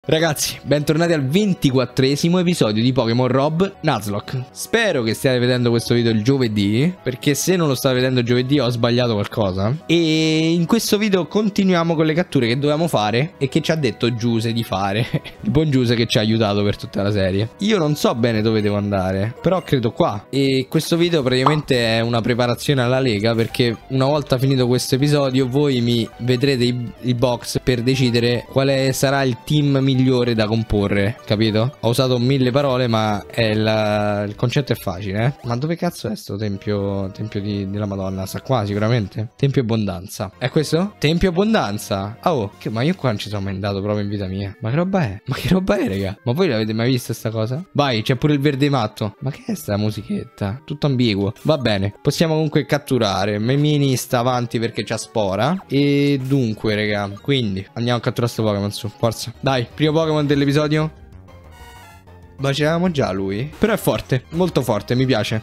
Ragazzi, bentornati al 24esimo episodio di Pokémon Rob Nuzlocke. Spero che stiate vedendo questo video il giovedì, perché se non lo state vedendo giovedì ho sbagliato qualcosa. E in questo video continuiamo con le catture che dovevamo fare e che ci ha detto Giuse di fare. Il buon Giuse che ci ha aiutato per tutta la serie. Io non so bene dove devo andare, però credo qua. E questo video praticamente è una preparazione alla Lega, perché una volta finito questo episodio voi mi vedrete i box per decidere quale sarà il team migliore da comporre, capito? Ho usato 1000 parole, ma il concetto è facile, eh? Ma dove cazzo è sto tempio della Madonna? Sta qua sicuramente. Tempio Abbondanza. È questo? Tempio Abbondanza. Oh, ma io qua non ci sono mai andato proprio in vita mia. Ma che roba è? Ma che roba è, raga? Ma voi l'avete mai vista sta cosa? Vai, c'è pure il verde matto. Ma che è sta musichetta? Tutto ambiguo. Va bene, possiamo comunque catturare. Memini sta avanti perché c'ha spora. E dunque, raga, quindi andiamo a catturare sto Pokémon su. Forza. Dai, primo Pokémon dell'episodio. Ma c'eravamo già lui. Però è forte, molto forte, mi piace.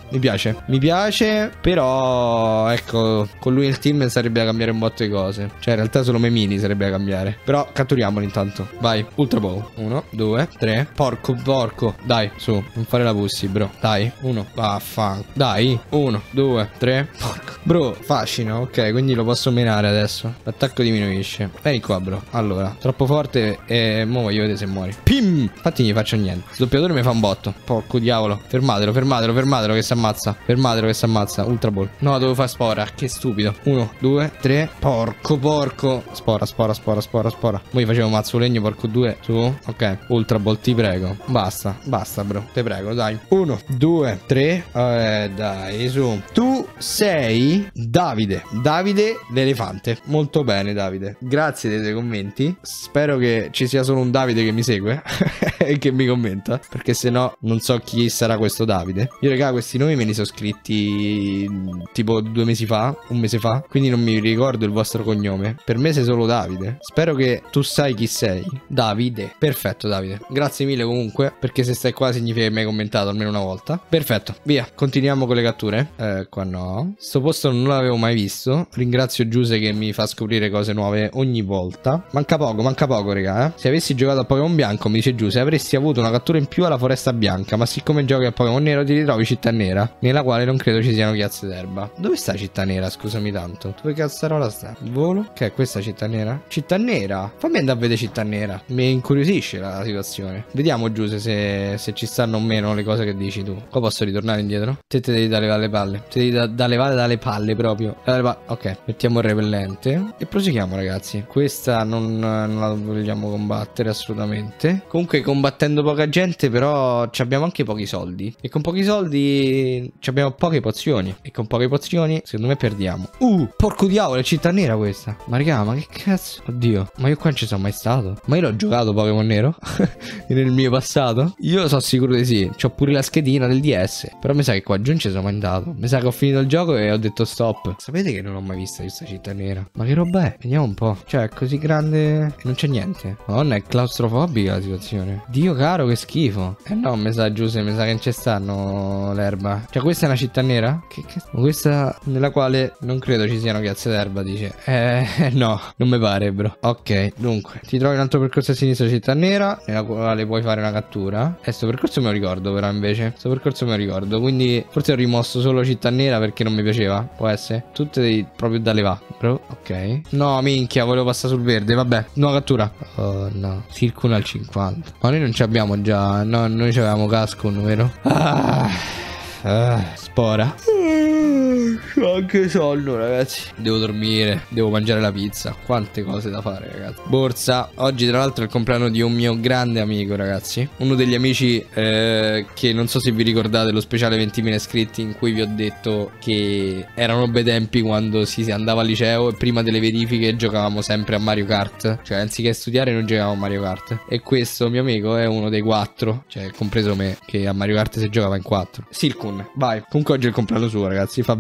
Però ecco, con lui il team sarebbe da cambiare un botto di cose. Cioè in realtà solo Memini sarebbe da cambiare. Però catturiamolo intanto. Vai, Ultra Ball. 1, 2, 3. Porco. Dai, su, non fare la pussy, bro. Dai, 1. Vaffanculo. Dai, 1, 2, 3. Porco. Bro, fascino. Ok, quindi lo posso menare adesso. L'attacco diminuisce. Vieni qua, bro. Allora, troppo forte e mo voglio vedere se muori. Pim! Infatti non gli faccio niente. Doppiatore mi fa un botto. Porco diavolo. Fermatelo che si ammazza. Ultra Ball. No, dovevo fare spora. Che stupido. 1, 2, 3. Porco. Spora. Mo gli facevo mazzo legno, porco 2. Su. Ok. Ultra Ball, ti prego. Basta, bro. Te prego, dai. 1, 2, 3. Dai, su. Tu sei Davide l'elefante. Molto bene, Davide. Grazie dei tuoi commenti. Spero che ci sia solo un Davide che mi segue e che mi commenta, perché se no non so chi sarà questo Davide. Io raga, questi nomi me li sono scritti tipo 2 mesi fa, un mese fa, quindi non mi ricordo il vostro cognome. Per me sei solo Davide. Spero che tu sai chi sei. Davide. Perfetto, Davide. Grazie mille comunque, perché se stai qua significa che mi hai commentato almeno una volta. Perfetto, via, continuiamo con le catture. Qua no. Sto posto non l'avevo mai visto. Ringrazio Giuse che mi fa scoprire cose nuove ogni volta. Manca poco raga, Se avessi giocato a Pokémon Bianco, mi dice Giuse, avresti avuto una cattura in più alla Foresta Bianca, ma siccome giochi a Pokémon Nero ti ritrovi Città Nera, nella quale non credo ci siano chiazze d'erba. Dove sta Città Nera, scusami tanto? Dove cazzarola sta? Il volo? Che è questa Città Nera? Città Nera? Fammi andare a vedere Città Nera. Mi incuriosisce la situazione. Vediamo Giuse se ci stanno o meno le cose che dici tu. Qua posso ritornare indietro? Te devi dare le palle. Te devi levare dalle palle proprio. Ok, mettiamo il repellente e proseguiamo ragazzi. Questa non la vogliamo combattere assolutamente. Comunque combattendo poca gente, però abbiamo anche pochi soldi. E con pochi soldi abbiamo poche pozioni. E con poche pozioni secondo me perdiamo. Porco diavolo, è Città Nera questa. Ma raga, ma che cazzo? Oddio, ma io qua non ci sono mai stato. Ma io l'ho giocato Pokémon Nero nel mio passato. Io sono sicuro di sì. C'ho pure la schedina del DS. Però mi sa che qua giù non ci sono mai andato. Mi sa che ho finito il gioco e ho detto stop. Sapete che non ho mai visto questa Città Nera? Ma che roba è? Vediamo un po'. Cioè è così grande e non c'è niente. Madonna, è claustrofobica la situazione. Dio caro, che schifo. No, mi sa Giuse, mi sa che non ci stanno l'erba. Cioè questa è una Città Nera? Che questa nella quale non credo ci siano chiazze d'erba, dice. No, non mi pare, bro. Ok, dunque ti trovi un altro percorso a sinistra, Città Nera, nella quale puoi fare una cattura. Sto percorso me lo ricordo però invece. Sto percorso me lo ricordo, quindi forse ho rimosso solo Città Nera perché non mi piaceva. Può essere. Tutte proprio da levare, bro. Ok. No, minchia, volevo passare sul verde. Vabbè, nuova cattura. Oh no, Circun al 50. Ma noi non ci abbiamo già. No, noi avevamo Cascun, vero? Spora. Ho anche sonno ragazzi. Devo dormire, devo mangiare la pizza. Quante cose da fare ragazzi. Borsa. Oggi tra l'altro è il compleanno di un mio grande amico ragazzi. Uno degli amici che non so se vi ricordate lo speciale 20.000 iscritti, in cui vi ho detto che erano bei tempi quando si andava al liceo e prima delle verifiche giocavamo sempre a Mario Kart. Cioè anziché studiare noi giocavamo a Mario Kart. E questo mio amico è uno dei 4, cioè compreso me, che a Mario Kart si giocava in 4. Silkun, vai. Comunque oggi è il compleanno suo ragazzi. Fa 23 anni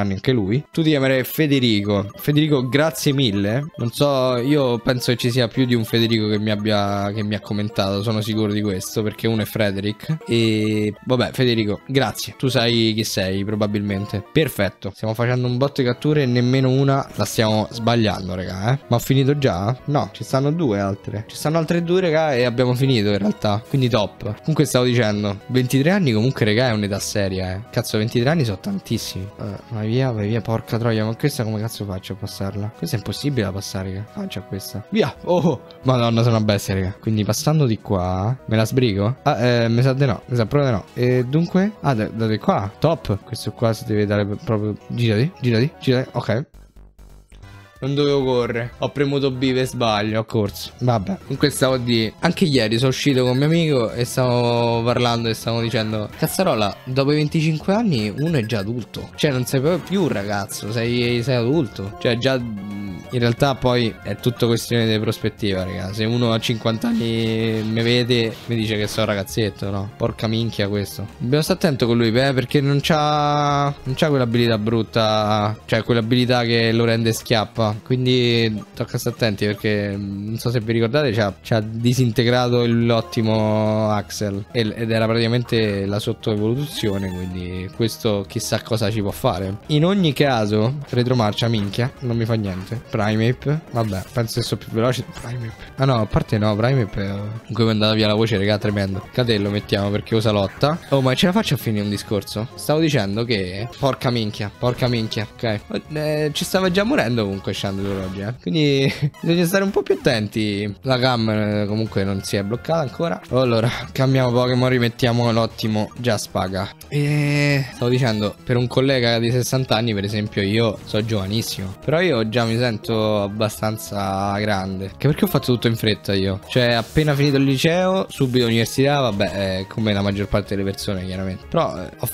anni anche lui. Tu ti chiamerai Federico. Federico, grazie mille. Non so, io penso che ci sia più di un Federico che mi ha commentato, sono sicuro di questo, perché uno è Frederick. E vabbè, Federico, grazie. Tu sai chi sei, probabilmente. Perfetto. Stiamo facendo un botto di catture e nemmeno una la stiamo sbagliando, raga, Ma ho finito già? No, ci stanno due altre. Ci stanno altre due, raga, e abbiamo finito in realtà. Quindi top. Comunque stavo dicendo, 23 anni comunque, raga, è un'età seria, Cazzo, 23 anni sono tantissimi. Vai via, porca troia. Ma questa come cazzo faccio a passarla? Questa è impossibile da passare, raga. Faccia questa. Via. Oh, madonna, sono una bestia, raga. Quindi passando di qua, me la sbrigo? Mi sa di no. Mi sa proprio di no. E dunque? Ah, da qua. Top. Questo qua si deve dare proprio... Girati. Ok. Non dovevo correre. Ho premuto B per sbaglio. Ho corso. Vabbè. Comunque stavo di... Anche ieri sono uscito con un mio amico e stavo parlando e stavo dicendo: cazzarola, dopo i 25 anni uno è già adulto. Cioè non sei proprio più un ragazzo. Sei adulto. Cioè già... In realtà poi è tutto questione di prospettiva, raga. Se uno a 50 anni mi vede, mi dice che sono ragazzetto, no? Porca minchia questo. Dobbiamo stare attento con lui, perché non c'ha quell'abilità brutta. Cioè quell'abilità che lo rende schiappa. Quindi tocca stare attenti, perché non so se vi ricordate, c'ha disintegrato l'ottimo Axel ed era praticamente la sottoevoluzione. Quindi questo chissà cosa ci può fare. In ogni caso, retromarcia, minchia, non mi fa niente. Primeape, vabbè, penso che sono più veloce. Primeape. Ah no, a parte no, Primeape comunque è andata via la voce, raga, tremendo. Catello mettiamo perché usa lotta. Oh, ma ce la faccio a finire un discorso? Stavo dicendo che... Porca minchia, ok. Ci stava già morendo comunque Chandler oggi, Quindi bisogna stare un po' più attenti. La cam comunque non si è bloccata ancora. Allora, cambiamo Pokémon, rimettiamo l'ottimo Jaspaga. E stavo dicendo, per un collega di 60 anni, per esempio, io sono giovanissimo. Però io già mi sento abbastanza grande. Che perché ho fatto tutto in fretta io. Cioè appena finito il liceo, subito l'università. Vabbè, come la maggior parte delle persone chiaramente. Però ho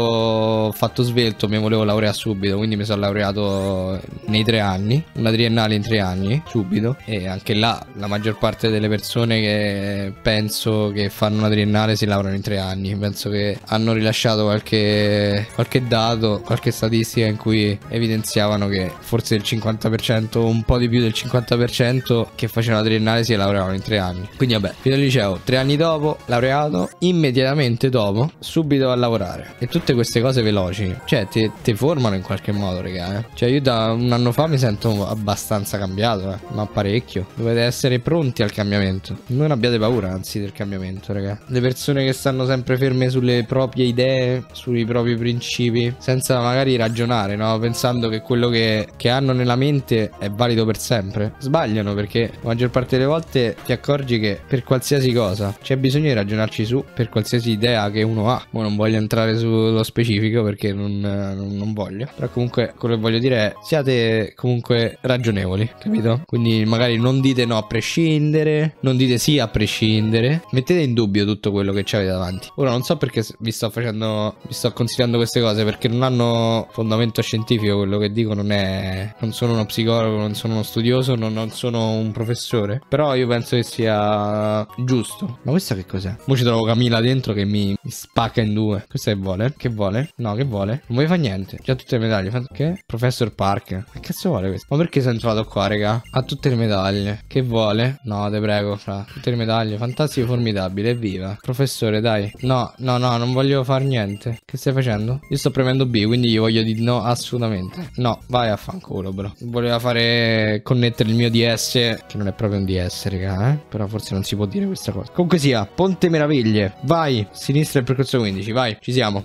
fatto svelto. Mi volevo laureare subito. Quindi mi sono laureato nei 3 anni. Una triennale in 3 anni subito. E anche là la maggior parte delle persone che penso che fanno una triennale si laureano in 3 anni. Penso che hanno rilasciato qualche dato, qualche statistica in cui evidenziavano che forse il 50%, un po' di più del 50% che facevano la triennale si laureavano in 3 anni. Quindi vabbè, fino al liceo, 3 anni dopo, laureato, immediatamente dopo, subito a lavorare. E tutte queste cose veloci, cioè ti formano in qualche modo, raga, Cioè io da un anno fa mi sento abbastanza cambiato, ma parecchio. Dovete essere pronti al cambiamento. Non abbiate paura, anzi, del cambiamento, raga. Le persone che stanno sempre ferme sulle proprie idee, sui propri principi, senza magari ragionare, no? Pensando che quello che hanno nella mente è valido per sempre, sbagliano, perché la maggior parte delle volte ti accorgi che per qualsiasi cosa c'è bisogno di ragionarci su, per qualsiasi idea che uno ha. Ma non voglio entrare sullo specifico perché non voglio, però comunque quello che voglio dire è: siate comunque ragionevoli, capito? Quindi magari non dite no a prescindere, non dite sì a prescindere, mettete in dubbio tutto quello che ci avete davanti. Ora non so perché vi sto consigliando queste cose, perché non hanno fondamento scientifico. Quello che dico non sono uno psicologo, non sono uno studioso, non sono un professore, però io penso che sia giusto. Ma questa che cos'è? Mo ci trovo Camilla dentro che mi spacca in due. Questa che vuole? Che vuole? No, che vuole? Non vuoi fa niente. Già tutte le medaglie. Che? Professor Park. Che cazzo vuole questo? Ma perché sei entrato qua, raga? Ha tutte le medaglie. Che vuole? No, te prego, fra. Tutte le medaglie. Fantastico, formidabile, evviva. Professore, dai. No, non voglio far niente. Che stai facendo? Io sto premendo B, quindi gli voglio dire no assolutamente. No, vai a fanculo, bro. Voleva fare connettere il mio DS, che non è proprio un DS, raga, Però forse non si può dire questa cosa. Comunque sia, Ponte Meraviglie. Vai, sinistra il percorso 15, vai, ci siamo.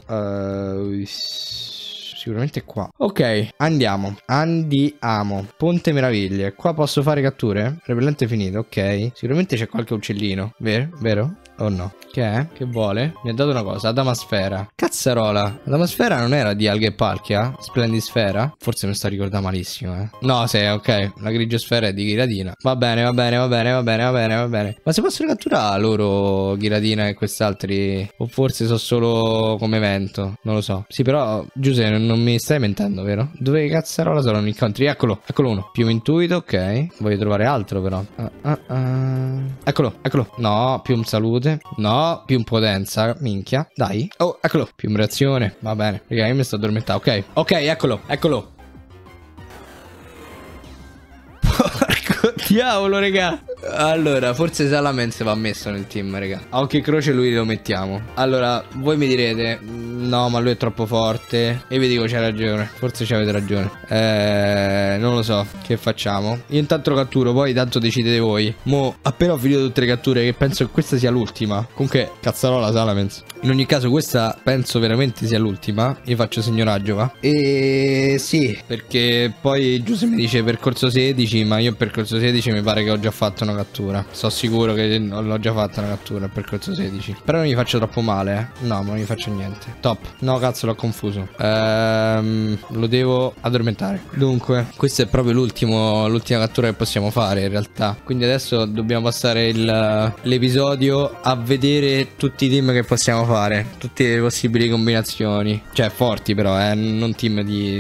Sicuramente qua. Ok, andiamo. Ponte Meraviglie. Qua posso fare catture? Repellente finito, ok. Sicuramente c'è qualche uccellino. Vero? Oh no. Che è? Che vuole? Mi ha dato una cosa. Adamasfera. Cazzarola. Adamasfera non era di Alghe e Palkia? Splendisfera? Forse mi sto ricordando malissimo, No, sì, ok. La grigiosfera è di Ghiratina. Va bene. Ma se possono catturare loro Ghiratina e quest'altri? O forse so solo come evento? Non lo so. Sì, però Giuseppe non mi stai mentendo, vero? Dove cazzarola sono gli incontri? Eccolo uno. Più intuito, ok. Voglio trovare altro però. Eccolo. No, più un salute. No, più un potenza. Minchia. Dai. Oh, eccolo. Vibrazione. Va bene. Raga, io mi sto addormentando. Ok. Ok, eccolo. Eccolo. Porco diavolo, raga. Allora, forse Salamence va messo nel team, raga. A occhio e croce lui lo mettiamo. Allora, voi mi direte, no, ma lui è troppo forte. E vi dico, c'è ragione. Forse c'avete ragione. Non lo so. Che facciamo? Io intanto lo catturo, poi tanto decidete voi. Mo, appena ho finito tutte le catture, che penso che questa sia l'ultima. Comunque, cazzarola Salamence. In ogni caso, questa penso veramente sia l'ultima. Io faccio signoraggio, va? E sì, perché poi Giuseppe mi dice percorso 16, ma io percorso 16 mi pare che ho già fatto una cattura. Sono sicuro che l'ho già fatta una cattura al percorso 16. Però non mi faccio troppo male, No, ma non mi faccio niente. Top. No, cazzo, l'ho confuso. Lo devo addormentare. Dunque, questa è proprio l'ultima cattura che possiamo fare in realtà. Quindi adesso dobbiamo passare l'episodio a vedere tutti i team che possiamo fare. Tutte le possibili combinazioni. Cioè forti però, non team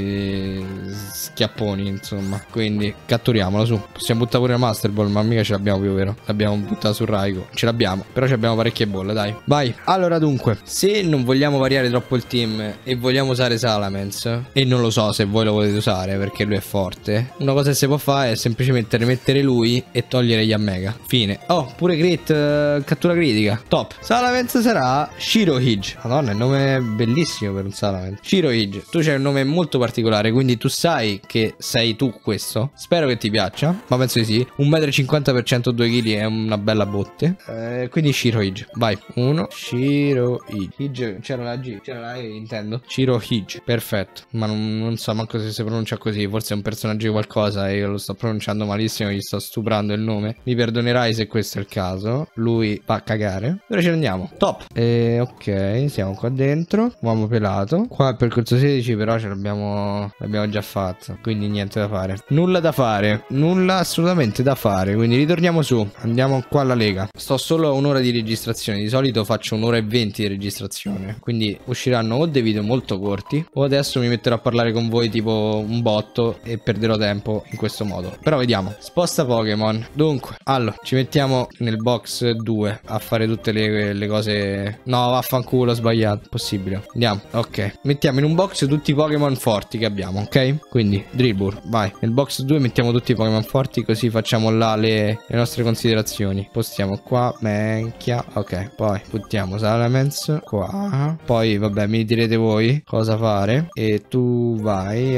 di schiapponi, insomma. Quindi catturiamolo, su. Possiamo buttare pure la Master Ball, ma mica ce l'abbiamo più, vero? L'abbiamo buttata su Raigo. Ce l'abbiamo, però abbiamo parecchie bolle, dai. Vai. Allora dunque, se non vogliamo variare troppo il team e vogliamo usare Salamence, e non lo so se voi lo volete usare perché lui è forte, una cosa che si può fare è semplicemente rimettere lui e togliere gli Ammega. Fine. Oh, pure crit, cattura critica. Top. Salamence sarà Shirohige. Madonna, il nome è bellissimo per un Salamence. Shirohige, tu c'hai un nome molto particolare, quindi tu sai che sei tu questo. Spero che ti piaccia, ma penso di sì. 1,50 m per 102 kg è una bella botte. Quindi Shirohige. Vai. 1. Shirohige. C'era la G. C'era la E, intendo. Shirohige. Perfetto. Ma non so manco se si pronuncia così. Forse è un personaggio di qualcosa e io lo sto pronunciando malissimo. Gli sto stuprando il nome. Mi perdonerai se questo è il caso. Lui va a cagare. Ora ce ne andiamo. Top. Ok, siamo qua dentro. Uomo pelato. Qua il percorso 16 però ce l'abbiamo già fatto. Quindi niente da fare. Nulla da fare. Nulla assolutamente da fare. Quindi ritorniamo su. Andiamo qua alla Lega. Sto solo a un'ora di registrazione. Di solito faccio un'ora e 20 di registrazione. Quindi usciranno o dei video molto corti, o adesso mi metterò a parlare con voi tipo un botto e perderò tempo in questo modo. Però vediamo. Sposta Pokémon. Dunque, allora, ci mettiamo nel box 2 a fare tutte le cose. No, vaffanculo, ho sbagliato. Possibile. Andiamo. Ok. Mettiamo in un box tutti i Pokémon forti che abbiamo, ok? Quindi, Drillbur, vai. Nel box 2 mettiamo tutti i Pokémon forti, così facciamo là le nostre considerazioni. Postiamo qua, Menchia. Ok, poi buttiamo Salamence qua. Poi, vabbè, mi direte voi cosa fare. E tu vai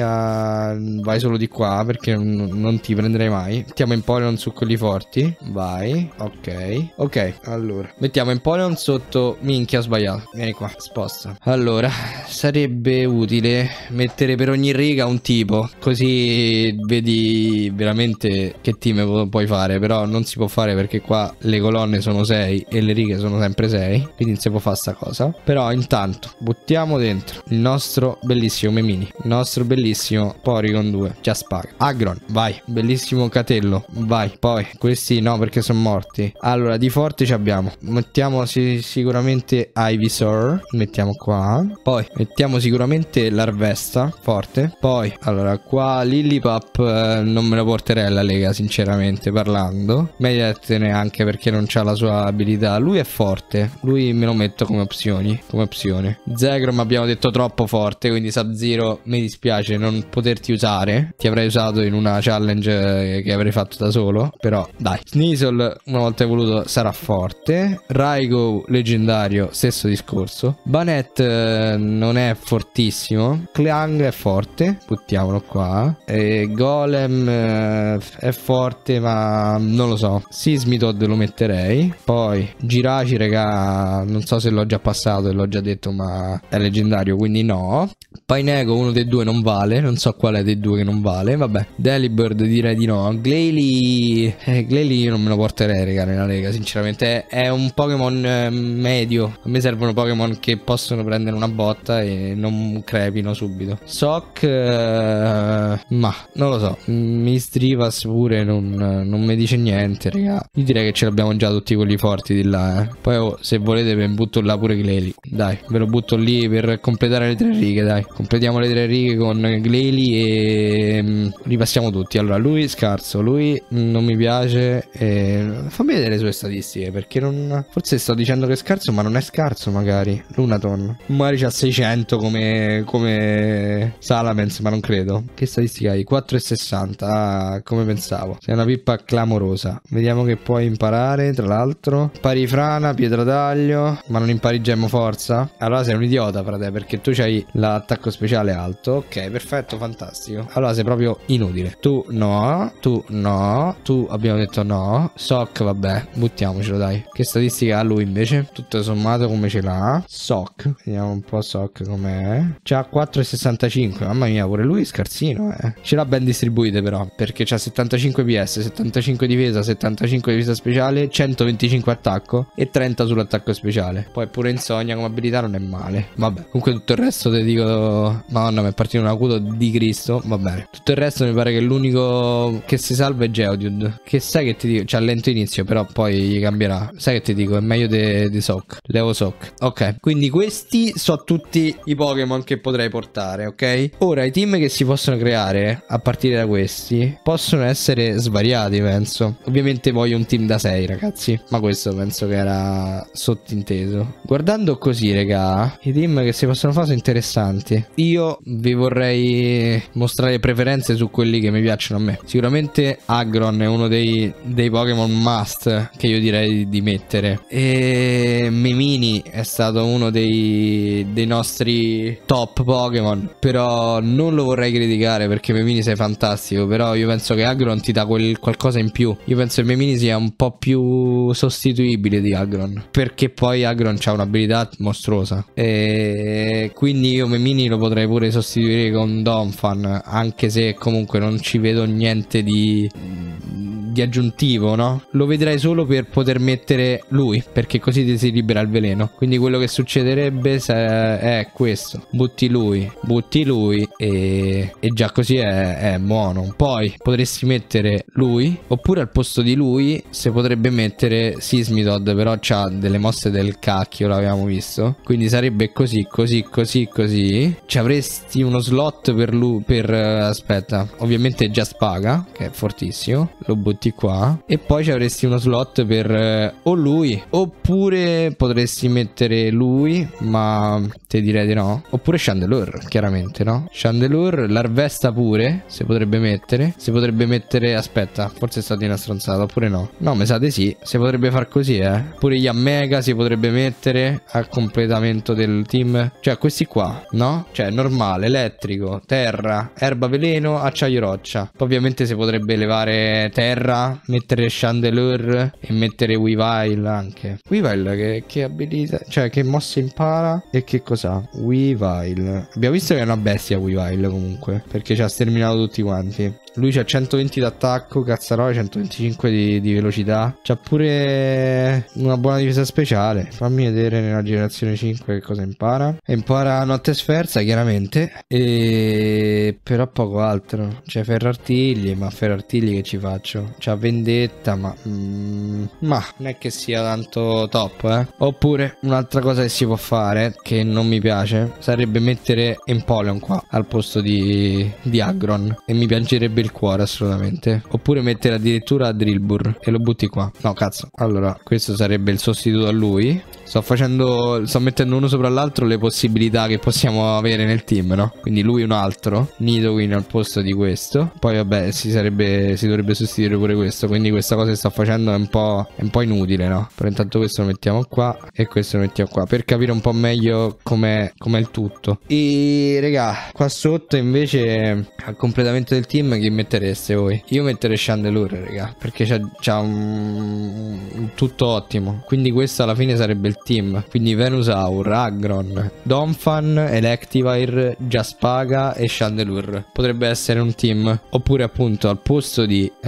solo di qua, perché non ti prenderei mai. Mettiamo Empoleon su quelli forti. Vai. Ok. Ok, allora mettiamo Empoleon sotto. Minchia, ho sbagliato. Vieni qua, sposta. Allora, sarebbe utile mettere per ogni riga un tipo, così vedi veramente che team puoi fare. Però non si può fare perché qua le colonne sono 6 e le righe sono sempre 6, quindi non si può fare sta cosa. Però intanto buttiamo dentro il nostro bellissimo Memini, il nostro bellissimo Porygon 2, già spaga. Aggron, vai. Bellissimo Catello, vai. Poi questi no, perché sono morti. Allora, di forte ci abbiamo. Mettiamo sicuramente Ivysaur, mettiamo qua. Poi mettiamo sicuramente l'Arvesta, forte. Poi, allora, qua Lillipup non me lo porterei alla Lega, sinceramente parlando. Mediator neanche, perché non c'ha la sua abilità. Lui è forte, lui me lo metto come opzione. Zegrom abbiamo detto troppo forte, quindi Sub-Zero mi dispiace non poterti usare. Ti avrei usato in una challenge che avrei fatto da solo, però dai. Sneasel, una volta evoluto, sarà forte. Raigo leggendario, stesso discorso. Banette non è fortissimo. Clang è forte, buttiamolo qua. E Golem è forte, ma non lo so. Sismitod lo metterei. Poi Giraci, raga, non so se l'ho già passato e l'ho già detto, ma è leggendario, quindi no. Pineco, uno dei due non vale. Non so quale dei due che non vale. Vabbè, Delibird direi di no. Glalie io non me lo porterei, raga, nella Lega, sinceramente. È un Pokémon medio. A me servono Pokémon che possono prendere una botta e non crepino subito. Sock, ma non lo so. Mistrivas pure non mi dice niente, raga. Io direi che ce l'abbiamo già tutti quelli forti di là, eh. Poi se volete ve ne butto là pure Glalie. Dai, ve lo butto lì per completare le 3 righe, dai. Completiamo le 3 righe con Glalie e ripassiamo tutti. Allora, lui scarso, lui non mi piace. Fammi vedere le sue statistiche, perché non... Forse sto dicendo che è scarso, ma non è scarso magari. Lunaton. Magari c'ha 600 come Salamence, ma non credo. Che statistica hai? 4,60. Ah, come pensavo. Sei una pippa clamorosa. Vediamo che puoi imparare, tra l'altro. Impari frana, pietra taglio, ma non impari gemmo forza? Allora sei un idiota, frate, perché tu c'hai l'attacco speciale alto. Ok, perfetto, fantastico. Allora sei proprio inutile. Tu no, tu no, tu abbiamo detto no. Sock, vabbè, buttiamocelo, dai. Che statistica ha lui invece? Tutto sommato come ce l'ha? Sock, vediamo un po' Sock com'è. C'ha 4,65. Mamma mia, pure lui è scarsino, eh. Ce l'ha ben distribuite però, perché c'ha 75 PS, 75 difesa, 75 difesa speciale, 125 attacco e 30 sull'attacco speciale. Poi pure insonnia come abilità non è male. Vabbè, comunque tutto il resto te dico... Madonna, mi è partito un acuto di Cristo. Va bene. Tutto il resto mi pare che l'unico che si salva è Geodude. Che sai che ti dico? C'ha lento inizio, però poi gli cambierà. Sai che ti dico? È meglio di Sock. Levo Sock. Ok, quindi questi sono tutti i Pokémon che potrei portare, ok? Ora, i team che si possono creare a partire da questi possono essere svariati, penso. Ovviamente voglio un team da 6, ragazzi. Ma questo penso che era sottinteso. Guardando così, raga, i team che si possono fare sono interessanti. Io vi vorrei mostrare preferenze su quelli che mi piacciono a me. Sicuramente Aggron è uno dei Pokémon must che io direi di mettere. E Memini è stato uno dei nostri top Pokémon. Però non lo vorrei criticare, perché Memini sei fantastico. Però io penso che Aggron ti dà qualcosa in più. Io penso che Memini sia un po' più sostituibile di Aggron, perché poi Aggron ha un'abilità mostruosa. E quindi io Memini lo potrei pure sostituire con Donphan, anche se comunque non ci vedo niente di aggiuntivo, no? Lo vedrai solo per poter mettere lui, perché così ti si libera il veleno. Quindi quello che succederebbe è questo: butti lui e già così è buono. Poi potresti mettere lui, oppure al posto di lui si potrebbe mettere Sismitoad, però c'ha delle mosse del cacchio, l'avevamo visto. Quindi sarebbe così. Ci avresti uno slot per lui, aspetta, ovviamente già spaga, che è fortissimo, lo butti qua. E poi ci avresti uno slot per o lui, oppure potresti mettere lui, ma ti direi di no. Oppure Chandelure, chiaramente, no? Chandelure, l'Arvesta pure si potrebbe mettere, aspetta, forse sta di una stronzata, oppure no. No, mi sa di sì, si potrebbe far così, pure gli Ammega si potrebbe mettere al completamento del team. Cioè questi qua, no? Cioè normale, elettrico, terra, erba veleno, acciaio roccia. Poi ovviamente si potrebbe levare terra, mettere Chandelure e mettere Weavile anche. Weavile che abilità, cioè che mosse impara e che cos'ha? Weavile. Abbiamo visto che è una bestia Weavile comunque, perché ci ha sterminato tutti quanti. Lui c'ha 120 d'attacco, cazzarola, 125 di velocità. C'ha pure una buona difesa speciale. Fammi vedere nella generazione 5 che cosa impara. E impara notte sferza, chiaramente. E però poco altro. C'è ferrartigli, ma ferrartigli che ci faccio? C'ha vendetta, ma non è che sia tanto top, Oppure un'altra cosa che si può fare, che non mi piace, sarebbe mettere Empoleon qua al posto di Aggron. E mi piangerebbe il cuore assolutamente. Oppure mettere addirittura Drillbur e lo butti qua. No, cazzo. Allora, questo sarebbe il sostituto a lui. Sto mettendo uno sopra l'altro le possibilità che possiamo avere nel team, no? Quindi lui un altro Nidoqueen al posto di questo. Poi vabbè, si dovrebbe sostituire pure questo. Quindi questa cosa che sto facendo è un po' inutile, no? Però intanto questo lo mettiamo qua e questo lo mettiamo qua, per capire un po' meglio com'è il tutto. E raga, qua sotto invece al completamento del team chi mettereste voi? Io metterei Chandelure, raga, perché c'ha un tutto ottimo. Quindi questo alla fine sarebbe il team. Quindi Venusaur, Aggron, Donphan, Electivire, Jaspaga e Chandelure potrebbe essere un team. Oppure appunto al posto di Venusaur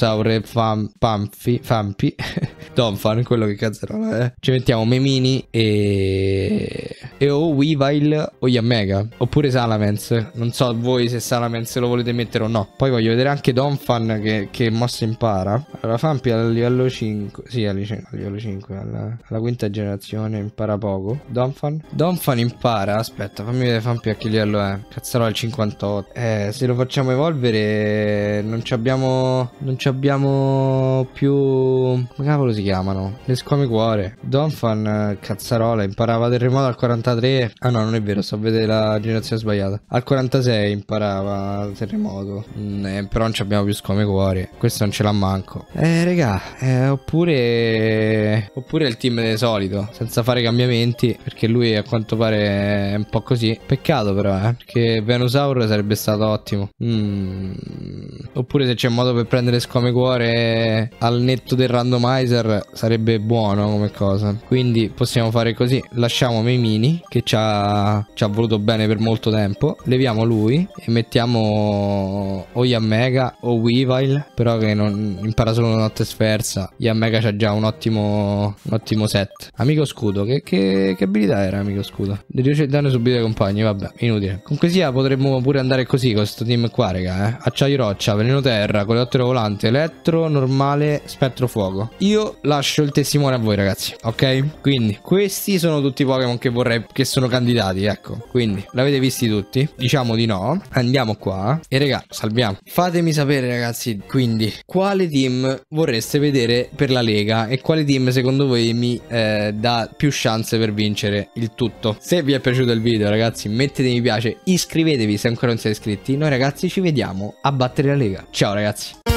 Venusaur e Fampi Donphan, quello che cazzarola è. Ci mettiamo Memini e o Weavile o Yanmega, oppure Salamence. Non so voi se Salamence lo volete mettere o no. Poi voglio vedere anche Donphan che mossa impara. Allora Fampi al livello 5. Sì, al livello 5, alla quinta generazione impara poco. Donphan impara. Aspetta, fammi vedere Fampi a che livello è. Cazzarola al 58. Se lo facciamo evolvere non ci abbiamo più, come cavolo si chiamano? Le squame cuore. Donphan, cazzarola, imparava terremoto al 43. Ah no, non è vero, sto a vedere la generazione sbagliata. Al 46 imparava terremoto. Però non ci abbiamo più squame cuore. Questo non ce l'ha manco. Regà, oppure il team del solito, senza fare cambiamenti, perché lui a quanto pare è un po' così. Peccato però, perché Venusaur sarebbe stato ottimo. Oppure se c'è modo per prendere squame cuore al netto del randomizer sarebbe buono come cosa. Quindi possiamo fare così: lasciamo Memini, che ci ha voluto bene per molto tempo, leviamo lui e mettiamo o Yanmega o Weavile, però che non impara solo notte sferza. Yanmega c'ha già un ottimo set. Amico scudo, che abilità era amico scudo? Riduce il danno subito ai compagni, vabbè, inutile. Comunque sia, potremmo pure andare così con questo team qua, raga, Acciaio roccia, veleno terra, coleottero volante, elettro, normale, spettro fuoco. Io lascio il testimone a voi, ragazzi, ok? Quindi questi sono tutti i Pokémon che vorrei, che sono candidati, ecco. Quindi l'avete visti tutti? Diciamo di no. Andiamo qua e raga, salviamo. Fatemi sapere, ragazzi, quindi quale team vorreste vedere per la Lega e quale team secondo voi mi dà più chance per vincere il tutto. Se vi è piaciuto il video, ragazzi, mettete mi piace, iscrivetevi se ancora non siete iscritti. Noi ragazzi ci vediamo a battere la Lega. Ciao ragazzi.